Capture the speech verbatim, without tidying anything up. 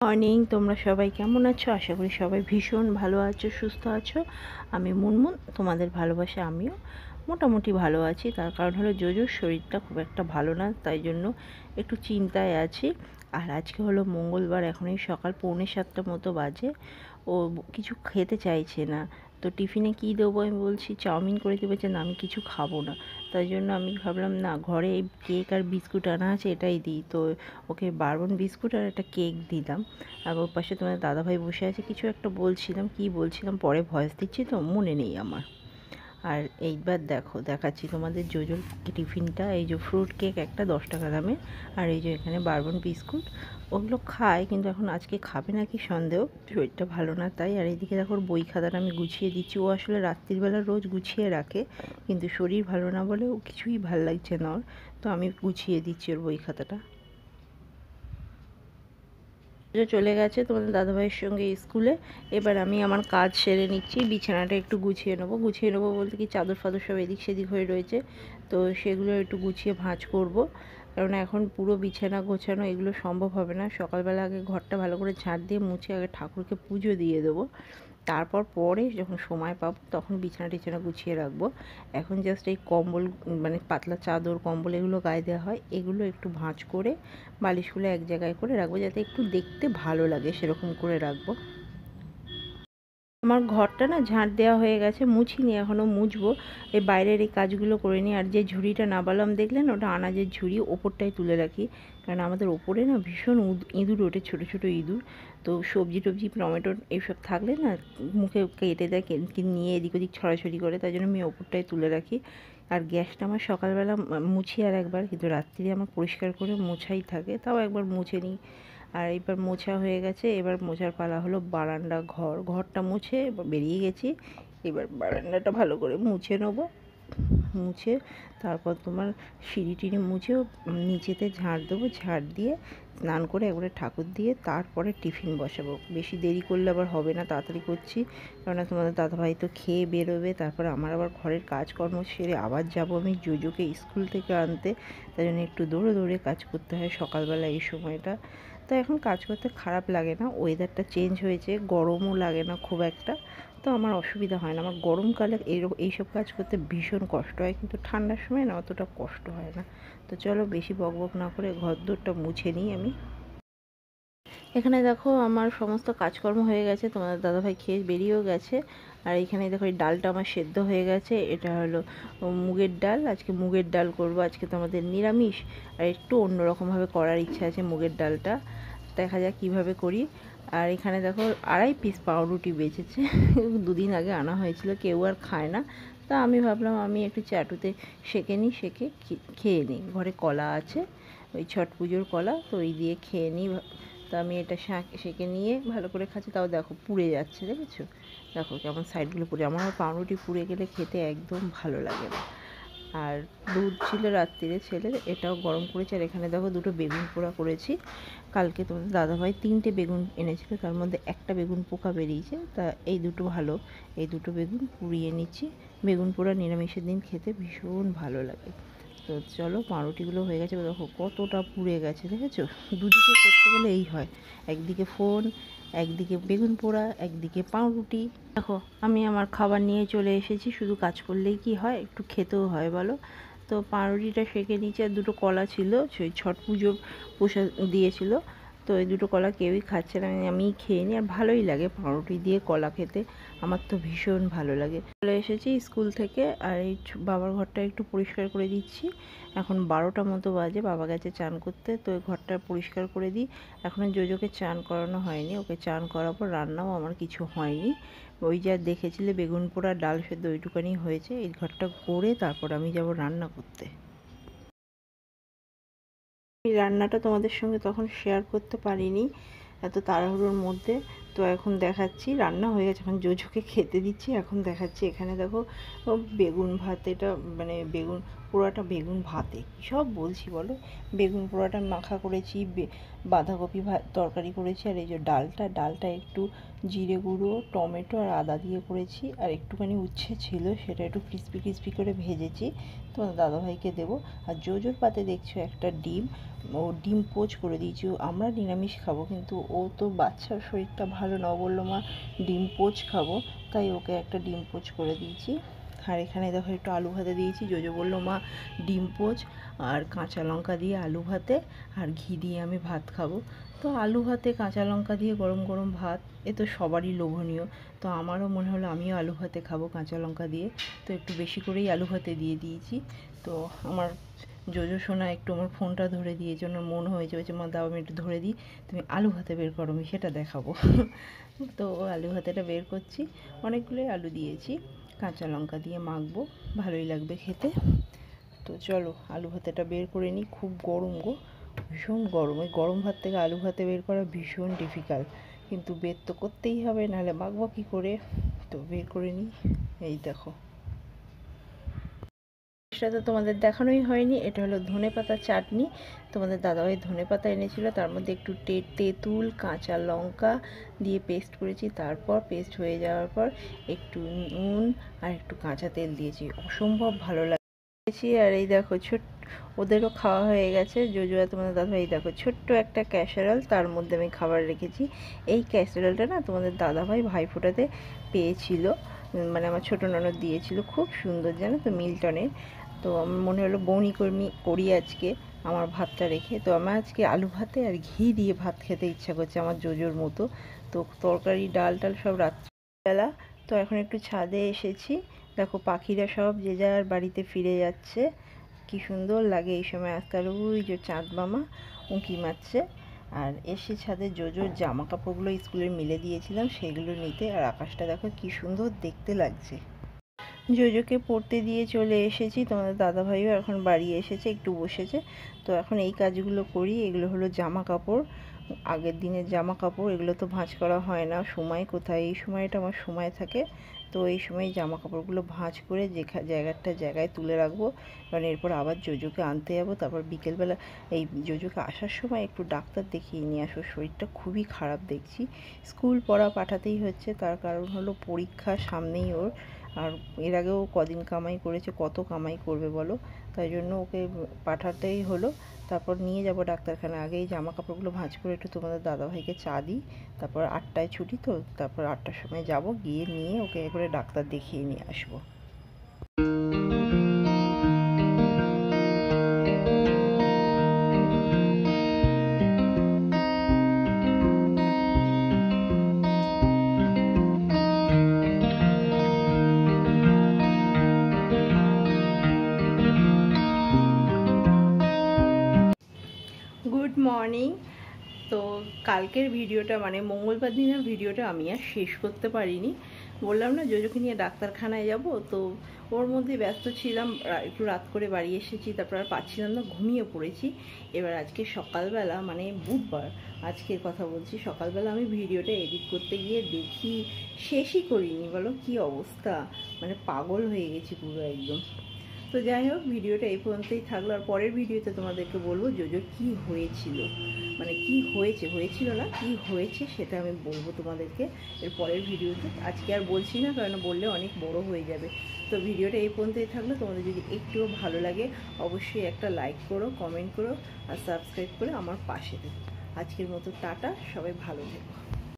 Morning, তোমরা সবাই কেমন আছো? আশা করি সবাই ভীষণ ভালো আছো, সুস্থ আছো। আমি মুনমুন, তোমাদের ভালোবাসা আমিও মোটামুটি ভালো আছি। তার কারণ হলো জোজোর শরীরটা খুব একটা ভালো না, তাই জন্য একটু চিন্তায় আছি। আর আজকে হলো মঙ্গলবার, এখন এই সকাল পৌনে সাতটা মতো বাজে। ও কিছু খেতে চাইছে না, তো টিফিনে কী দেবো আমি বলছি চাউমিন করে দেবো, যে না আমি কিছু খাবো না। তাই জন্য আমি ভাবলাম না, ঘরে এই কেক আর বিস্কুট আনা আছে, এটাই দিই। তো ওকে বারবন বিস্কুট আর একটা কেক দিলাম। আর ওর পাশে তোমার দাদাভাই বসে আছে, কিছু একটা বলছিলাম, কি বলছিলাম পরে ভয়েস দিচ্ছি, তো মনে নেই আমার। আর এইবার দেখো দেখাচ্ছি তোমাদের জোজোর টিফিনটা। এই যে ফ্রুট কেক একটা দশ টাকা দামের, আর এই যে এখানে বারবন বিস্কুট। ওগুলো খায়, কিন্তু এখন আজকে খাবে নাকি সন্দেহ, শরীরটা ভালো না তাই। আর এইদিকে দেখো ওর বই খাতাটা আমি গুছিয়ে দিচ্ছি। ও আসলে রাত্রিবেলা রোজ গুছিয়ে রাখে, কিন্তু শরীর ভালো না বলে ও কিছুই ভাল লাগছে না ওর। তো আমি গুছিয়ে দিচ্ছি ওর বই খাতাটা। চলে গেছে তোমাদের দাদাভাইয়ের সঙ্গে স্কুলে। এবার আমি আমার কাজ সেরে নিচ্ছি, বিছানাটা একটু গুছিয়ে নেবো। গুছিয়ে নেবো বলতে কি, চাদর ফাদর সব এদিক সেদিক হয়ে রয়েছে, তো সেগুলো একটু গুছিয়ে ভাঁজ করব। কারণ এখন পুরো বিছানা গোছানো এগুলো সম্ভব হবে না। সকালবেলা আগে ঘরটা ভালো করে ঝাঁট দিয়ে মুছে আগে ঠাকুরকে পুজো দিয়ে দেবো, তারপর পরে যখন সময় পাবো তখন বিছানা টিছানা গুছিয়ে রাখবো। এখন জাস্ট এই কম্বল, মানে পাতলা চাদর কম্বল এগুলো গায়ে দেওয়া হয়, এগুলো একটু ভাঁজ করে বালিশগুলো এক জায়গায় করে রাখবো, যাতে একটু দেখতে ভালো লাগে সেরকম করে রাখবো। আমার ঘরটা না ঝাঁট দেওয়া হয়ে গেছে, মুছিনি, এখনও মুছবো। এই বাইরের এই কাজগুলো করে নিই। আর যে ঝুড়িটা নাবালাম দেখলেন, ওটা আনাজের ঝুড়ি, ওপরটায় তুলে রাখি। কারণ আমাদের ওপরে না ভীষণ ইঁদুর ওঠে, ছোটো ছোটো ইঁদুর। তো সবজি টবজি টমেটো এইসব থাকলে না মুখে কেটে দেয়, নিয়ে এদিক ওদিক ছড়াছড়ি করে, তাই জন্য আমি ওপরটায় তুলে রাখি। আর গ্যাসটা আমার সকালবেলা মুছি আর একবার, কিন্তু রাত্রি আমার পরিষ্কার করে মোছাই থাকে, তাও একবার মুছে নিই। আর এবার মোছা হয়ে গেছে, এবার মোছার পালা হলো বারান্দা ঘর। ঘরটা মুছে বেরিয়ে গেছি, এবার বারান্দাটা ভালো করে মুছে নেবো। মুছে তারপর তোমার সিঁড়ি টিড়ি মুছেও নিচেতে ঝাড় দেবো, ঝাড় দিয়ে স্নান করে একবারে ঠাকুর দিয়ে তারপরে টিফিন বসাবো। বেশি দেরি করলে আবার হবে না, তাড়াতাড়ি করছি, কেননা তোমাদের দাদাভাই তো খেয়ে বেরোবে, তারপরে আমার আবার ঘরের কাজকর্ম সেরে আবার যাব আমি জোজোকে স্কুল থেকে আনতে। তাই জন্য একটু দৌড়ে দৌড়ে কাজ করতে হয় সকালবেলা এই সময়টা। তো এখন কাজ করতে খারাপ লাগে না, ওয়েদারটা চেঞ্জ হয়েছে, গরমও লাগে না খুব একটা, তো আমার অসুবিধা হয় না। আমার গরমকালে এই এইসব কাজ করতে ভীষণ কষ্ট হয়, কিন্তু ঠান্ডার সময় না অতটা কষ্ট হয় না। তো চলো বেশি বক বক না করে ঘর দোরটা মুছে নিই আমি। এখানে দেখো আমার সমস্ত কাজকর্ম হয়ে গেছে, তোমাদের দাদাভাই খেয়ে বেরিয়েও গেছে। আর এখানে দেখো এই ডালটা আমার সেদ্ধ হয়ে গেছে, এটা হলো মুগের ডাল। আজকে মুগের ডাল করব, আজকে তো আমাদের নিরামিষ, আর একটু অন্যরকমভাবে করার ইচ্ছা আছে মুগের ডালটা, দেখা যাক কীভাবে করি। আর এখানে দেখো আড়াই পিস পাউরুটি বেঁচেছে, দুদিন আগে আনা হয়েছিল, কেউ আর খায় না। তা আমি ভাবলাম আমি একটু চাটুতে সেঁকে নিই, সেঁকে খেয়ে নিই। ঘরে কলা আছে, ওই ছট পুজোর কলা, তো ওই দিয়ে খেয়ে নিই। তো আমি এটা সেঁকে নিয়ে ভালো করে খাচ্ছি, তাও দেখো পুড়ে যাচ্ছে, দেখেছো? দেখো কেমন সাইডগুলো পুড়ে। আমার পাউরুটি পুড়ে গেলে খেতে একদম ভালো লাগে না। আর দুধ ছিল রাত্রিরে ছেলের, এটাও গরম করেছি। আর এখানে দেখো দুটো বেগুন পোড়া করেছি। কালকে তোমাদের দাদাভাই তিনটে বেগুন এনেছিল, তার মধ্যে একটা বেগুন পোকা বেরিয়েছে, তা এই দুটো ভালো, এই দুটো বেগুন পুড়িয়ে নিচ্ছি। বেগুন পোড়া নিরামিষের দিন খেতে ভীষণ ভালো লাগে। তো চলো পাউরুটিগুলো হয়ে গেছে, দেখো কতটা পুড়ে গেছে, দেখেছো? দুদিকে করতে গেলে এই হয়, একদিকে ফোন, একদিকে বেগুন পোড়া, একদিকে পাউরুটি। দেখো আমি আমার খাবার নিয়ে চলে এসেছি, শুধু কাজ করলেই কি হয়, একটু খেতেও হয় বলো। তো পাউরুটিটা সেঁকে নিচে, আর দুটো কলা ছিল, সেই ছট পুজো প্রসাদ দিয়েছিল, তো এই দুটো কলা কেউই খাচ্ছে না, আমিই খেয়ে নিই। আর ভালোই লাগে পাউরুটি দিয়ে কলা খেতে, আমার তো ভীষণ ভালো লাগে। চলে এসেছি স্কুল থেকে, আর এই বাবার ঘরটা একটু পরিষ্কার করে দিচ্ছি। এখন বারোটা মতো বাজে, বাবা গেছে চান করতে, তো ওই ঘরটা পরিষ্কার করে দিই। এখনও জোজোকে চান করানো হয়নি, ওকে চান করাবো। রান্নাও আমার কিছু হয়নি, ওই যা দেখেছিলে বেগুন পোড়া ডাল সেদ্ধ ওইটুকানি হয়েছে। এই ঘরটা করে তারপর আমি যাব রান্না করতে। এই রান্নাটা তোমাদের সঙ্গে তখন শেয়ার করতে পারিনি এত তাড়াহুড়োর মধ্যে, তো এখন দেখাচ্ছি। রান্না হয়ে গেছে, এখন জোজোকে খেতে দিচ্ছি, এখন দেখাচ্ছি। এখানে দেখো বেগুন ভাত, এটা মানে বেগুন পোড়াটা বেগুন ভাতে, সব বলছি বলো। বেগুন পোড়াটা মাখা করেছি, বাঁধাকপি তরকারি করেছি, আর এই যে ডালটা ডালটা একটু জিরে গুঁড়ো, টমেটো আর আদা দিয়ে করেছি, আর একটুখানি উচ্ছে ছিল সেটা একটু ক্রিস্পি ক্রিস্পি করে ভেজেছি, তোমার দাদাভাইকে দেবো। আর জোজোর পাতে দেখছো একটা ডিম, ও ডিম পোচ করে দিয়েছি। আমরা নিরামিষ খাবো, কিন্তু ও তো বাচ্চার শরীরটা ভালো না, বললো মা ডিম পোচ খাবো, তাই ওকে একটা ডিম পোচ করে দিয়েছি। আর এখানে দেখো একটু আলু ভাতে দিয়েছি। জোজো বললো মা ডিম পোচ আর কাঁচা লঙ্কা দিয়ে আলু ভাতে আর ঘি দিয়ে আমি ভাত খাবো। তো আলু ভাতে কাঁচা লঙ্কা দিয়ে গরম গরম ভাত, এ তো সবারই লোভনীয়। তো আমারও মনে হলো আমিও আলু ভাতে খাবো কাঁচা লঙ্কা দিয়ে, তো একটু বেশি করেই আলু ভাতে দিয়ে দিয়েছি। তো আমার জোজো সোনা একটু আমার ফোনটা ধরে দিয়েছে, ওনার মন হয়েছে, বলছে মা দাও আমি একটু ধরে দিই, তুমি আলু ভাতে বের করো, আমি সেটা দেখাবো। তো আলু ভাতেটা বের করছি, অনেকগুলোই আলু দিয়েছি, কাঁচা লঙ্কা দিয়ে মাখবো, ভালোই লাগবে খেতে। তো চলো আলু ভাতেটা বের করে নিই। খুব গরম গো, ভীষণ গরম। ওই গরম ভাত থেকে আলু ভাতে বের করা ভীষণ ডিফিকাল্ট, কিন্তু বের তো করতেই হবে, নাহলে মাখবো কী করে। তো বের করে নিই। এই দেখো, এটা তো তোমাদের দেখানোই হয়নি, এটা হলো ধনেপাতা চাটনি। তোমাদের দাদাভাই ধনেপাতা এনেছিল, তার মধ্যে একটু তেঁতুল, কাঁচা লঙ্কা দিয়ে পেস্ট করেছি, তারপর পেস্ট হয়ে যাওয়ার পর একটু নুন আর একটু কাঁচা তেল দিয়েছি, অসম্ভব ভালো লাগছে। আর এই দেখো ছোট্ট, ওদেরও খাওয়া হয়ে গেছে। জোজো আর তোমাদের দাদাভাই দেখো ছোট্ট একটা ক্যাসারোল, তার মধ্যে আমি খাবার রেখেছি। এই ক্যাসারোলটা না তোমাদের দাদাভাই ভাইফোঁটাতে পেয়েছিল, মানে আমার ছোটো ননদ দিয়েছিল, খুব সুন্দর জানো তো, মিল্টনের। তো আমার মনে হলো বৌনি কর্মী করি আজকে আমার ভাতটা রেখে। তো আমার আজকে আলু ভাতে আর ঘি দিয়ে ভাত খেতে ইচ্ছা করছে আমার জোজোর মতো। তো তরকারি ডাল টাল সব রাত্রিবেলা। তো এখন একটু ছাদে এসেছি, দেখো পাখিরা সব যে যার বাড়িতে ফিরে যাচ্ছে, কি সুন্দর লাগে এই সময় আসতে। আর ওই যে চাঁদ মামা উঁকি মারছে। আর এসে ছাদে জোজোর জামা কাপড়গুলো স্কুলে মিলে দিয়েছিলাম সেগুলো নিতে, আর আকাশটা দেখো কি সুন্দর দেখতে লাগছে। জোজোকে পড়তে দিয়ে চলে এসেছি, তোমাদের দাদাভাইও এখন বাড়ি এসেছে, একটু বসেছে। তো এখন এই কাজগুলো করি। এগুলো হলো জামা কাপড়, আগের দিনের জামা কাপড়, এগুলো তো ভাঁজ করা হয় না, সময় কোথায়, এই সময়টা আমার সময় থাকে। তো এই সময় জামা কাপড়গুলো ভাঁজ করে যে জায়গাটা জায়গায় তুলে রাখবো, কারণ এরপর আবার জোজোকে আনতে যাবো। তারপর বিকেলবেলা এই জোজোকে আসার সময় একটু ডাক্তার দেখিয়ে নিয়ে আসবো, শরীরটা খুবই খারাপ দেখছি। স্কুল পড়া পাঠাতেই হচ্ছে, তার কারণ হলো পরীক্ষা সামনেই ওর। আর এর আগেও কদিন কামাই করেছে, কত কামাই করবে বলো, তাই জন্য ওকে পাঠাতেই হলো। তারপর নিয়ে যাব ডাক্তারখানা। আগে এই জামা কাপড়গুলো ভাঁজ করে একটু তোমাদের দাদাভাইকে চা দিই, তারপর আটটায় ছুটি, তো তারপর আটটার সময় যাব, গিয়ে নিয়ে ওকে করে ডাক্তার দেখিয়ে নিয়ে আসবো। Good morning. তো কালকের ভিডিওটা মানে মঙ্গলবার দিনের ভিডিওটা আমি আর শেষ করতে পারিনি, বললাম না জোজোকে নিয়ে ডাক্তারখানায় যাব, তো ওর মধ্যে ব্যস্ত ছিলাম, একটু রাত করে বাড়ি এসেছি, তারপর আর পাচ্ছিলাম না, ঘুমিয়ে পড়েছি। এবার আজকে সকালবেলা মানে বুধবার আজকের কথা বলছি, সকালবেলা আমি ভিডিওটা এডিট করতে গিয়ে দেখি শেষই করিনি, বলো কি অবস্থা, মানে পাগল হয়ে গেছি পুরো একদম। তো যাই হোক, ভিডিওটা এই পর্যন্তই থাকলো, আর পরের ভিডিওতে তোমাদেরকে বলবো জোজোর কি হয়েছিল, মানে কি হয়েছে হয়েছিল না কি হয়েছে সেটা আমি বলবো তোমাদেরকে এর পরের ভিডিওতে। আজকে আর বলছি না, কারণ বললে অনেক বড় হয়ে যাবে। তো ভিডিওটা এই পর্যন্তই থাকলো, তোমাদের যদি একটুও ভালো লাগে অবশ্যই একটা লাইক করো, কমেন্ট করো আর সাবস্ক্রাইব করে আমার পাশে থেকো। আজকের মতো টাটা, সবাই ভালো থেকো।